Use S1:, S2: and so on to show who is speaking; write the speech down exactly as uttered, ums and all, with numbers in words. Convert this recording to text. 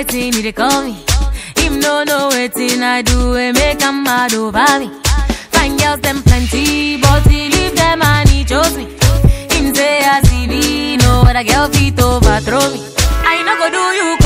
S1: waiting, he dey call me. Him no know waiting, I do it, make him mad over me. Fine girls, them plenty, but he leave them and he chose me. Him say, I see me, no other girl fit overthrow me. I no go do you